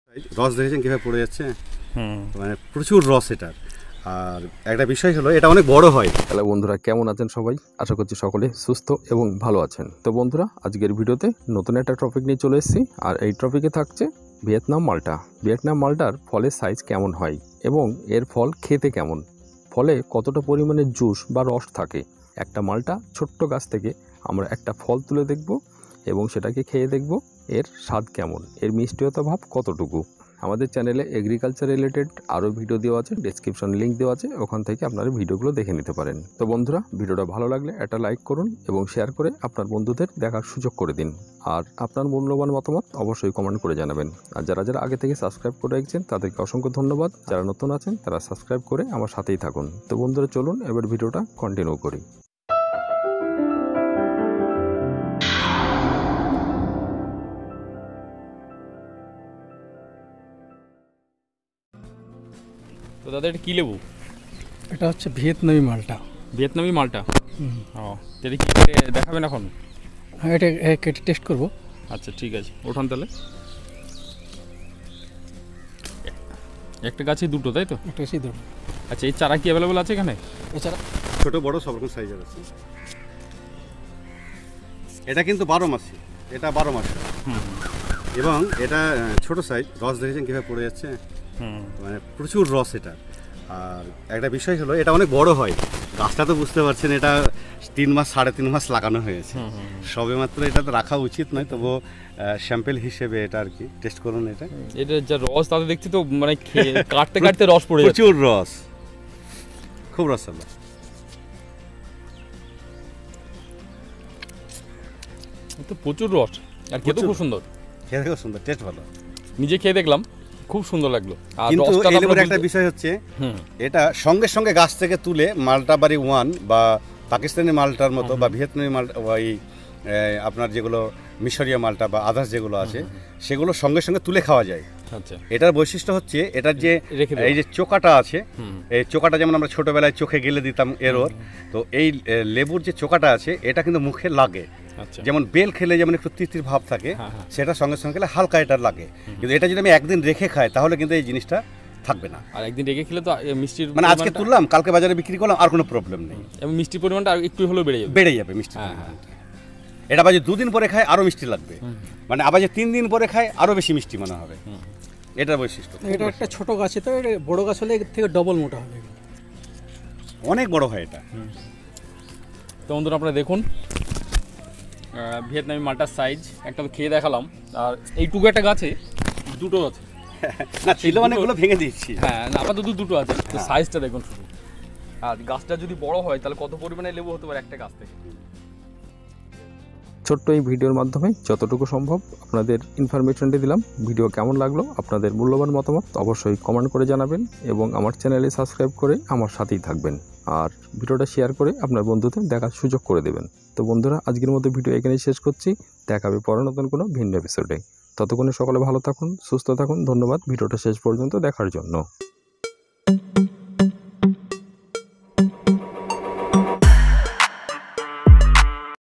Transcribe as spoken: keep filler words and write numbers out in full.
রস দেখেছেন কিভাবে পড়ে যাচ্ছে, মানে প্রচুর রস এটার। আর একটা বিষয় হলো এটা অনেক বড় হয়। হ্যালো বন্ধুরা, কেমন আছেন সবাই? আশা করছি সকলে সুস্থ এবং ভালো আছেন। তো বন্ধুরা, আজকের ভিডিওতে নতুন একটা টপিক নিয়ে চলে এসেছি। আর এই টপিকে থাকছে ভিয়েতনাম মাল্টা। ভিয়েতনাম মাল্টার ফলের সাইজ কেমন হয় এবং এর ফল খেতে কেমন, ফলে কতটা পরিমাণে জুস বা রস থাকে। একটা মাল্টা ছোট্ট গাছ থেকে আমরা একটা ফল তুলে দেখব এবং সেটাকে খেয়ে দেখব এর স্বাদ কেমন, এর মিষ্টিয়তা ভাব কতটুকু। আমাদের চ্যানেলে এগ্রিকালচার রিলেটেড আরও ভিডিও দেওয়া আছে, ডেসক্রিপশন লিঙ্ক দেওয়া আছে, ওখান থেকে আপনারা ভিডিওগুলো দেখে নিতে পারেন। তো বন্ধুরা, ভিডিওটা ভালো লাগলে একটা লাইক করুন এবং শেয়ার করে আপনার বন্ধুদের দেখার সুযোগ করে দিন। আর আপনার মূল্যবান মতামত অবশ্যই কমেন্ট করে জানাবেন। আর যারা যারা আগে থেকে সাবস্ক্রাইব করে রেখেছেন তাদেরকে অসংখ্য ধন্যবাদ। যারা নতুন আছেন তারা সাবস্ক্রাইব করে আমার সাথেই থাকুন। তো বন্ধুরা, চলুন এবার ভিডিওটা কন্টিনিউ করি। তো দাদা, এটা কী লেবু? এটা হচ্ছে ভিয়েতনামি মালটা। ভিয়েতনামি মালটা? ও, এটা কি কেটে দেখাবেন এখন? হ্যাঁ, এটা কেটে টেস্ট করব। আচ্ছা, ঠিক আছে, ওঠান তাহলে। একটা গাছে দুটো, তাই তো? একটা গাছে দুটো। আচ্ছা, এই চারা কি অ্যাভেলেবল আছে এখানে? এছাড়া ছোট বড় সব রকম সাইজের আছে। এটা কিন্তু বারো মাসি, এটা বারো মাস এবং এটা ছোট সাইজ। রস দেখেছেন কীভাবে পড়ে যাচ্ছে, মানে প্রচুর রস এটা। আর একটা বিষয় হলো এটা অনেক বড় হয়। গাছটা তো বুঝতে পারছেন, এটা তিন মাস সাড়ে তিন মাস লাগানো হয়েছে সবে মাত্র। এটা তো রাখা উচিত নয়, তবুও স্যাম্পেল হিসেবে এটা আর কি টেস্ট করুন। এটা এটা যা রস তাতে দেখছি তো, মানে কাটতে কাটতে রস পড়ে যাচ্ছে, প্রচুর রস, খুব রস আছে। তো প্রচুর রস, আর খেতে খুব সুন্দর। খেতে খুব সুন্দর, টেস্ট ভালো। নিজে খেয়ে দেখলাম, খুব সুন্দর লাগলো। কিন্তু এই লেবুর একটা বিষয় হচ্ছে, এটা সঙ্গে সঙ্গে গাছ থেকে তুলে মালটা বাড়ি ওয়ান বা পাকিস্তানি মালটার মতো বা ভিয়েতনামি মালটা, ওই আপনার যেগুলো মিশরীয় মালটা বা আদার্স যেগুলো আছে, সেগুলো সঙ্গে সঙ্গে তুলে খাওয়া যায়। আচ্ছা, এটার বৈশিষ্ট্য হচ্ছে এটার যে এই যে চোকাটা আছে, এই চোকাটা যেমন আমরা ছোটবেলায় চোখে গেলে দিতাম এরোর, তো এই লেবুর যে চোকাটা আছে এটা কিন্তু মুখে লাগে। যেমন বেল খেলে যেমন একটু তিতির ভাব থাকে, সেটা সঙ্গে সঙ্গে খেলে হালকা এটা লাগে। কিন্তু এটা যদি আমি একদিন রেখে খাই তাহলে কিন্তু এই জিনিসটা থাকবে না। আর একদিন রেখে খেলে তো মিষ্টির, মানে আজকে তুললাম কালকে বাজারে বিক্রি করলাম, আর কোনো প্রবলেম নেই। এবং মিষ্টির পরিমাণটা একটু হলেও বেড়ে যাবে, বেড়ে যাবে মিষ্টি। এটা আবার যে দুদিন পরে খায় আরও মিষ্টি লাগবে, মানে আবার যে তিন দিন পরে খায় আরও বেশি মিষ্টি মনে হবে। এটার বৈশিষ্ট্য। এটা একটা ছোট গাছে, তো এটা বড় গাছ হলে এর থেকে ডবল মোটা হবে, অনেক বড় হয় এটা। তো বন্ধুরা, আপনারা দেখুন ভিয়েতনামি মালটার সাইজ। একটা তো খেয়ে দেখালাম, আর এইটুকু একটা গাছে দুটো আছে না, ছিল অনেকগুলো ভেঙে দিচ্ছি। হ্যাঁ, আপাতত দুটো আছে। তো সাইজটা দেখুন শুধু। আর গাছটা যদি বড় হয় তাহলে কত পরিমাণে লেবু হতে পারে একটা গাছ থেকে। ছোট্ট এই ভিডিওর মাধ্যমে যতটুকু সম্ভব আপনাদের ইনফরমেশনটি দিলাম। ভিডিও কেমন লাগলো, আপনাদের মূল্যবান মতামত অবশ্যই কমেন্ট করে জানাবেন এবং আমার চ্যানেলে সাবস্ক্রাইব করে আমার সাথেই থাকবেন। আর ভিডিওটা শেয়ার করে আপনার বন্ধুদের দেখার সুযোগ করে দেবেন। তো বন্ধুরা, আজকের মতো ভিডিও এখানেই শেষ করছি। দেখা হবে পরে নতুন কোনো ভিন্ন এপিসোডে। ততক্ষণে সকলে ভালো থাকুন, সুস্থ থাকুন। ধন্যবাদ ভিডিওটা শেষ পর্যন্ত দেখার জন্য।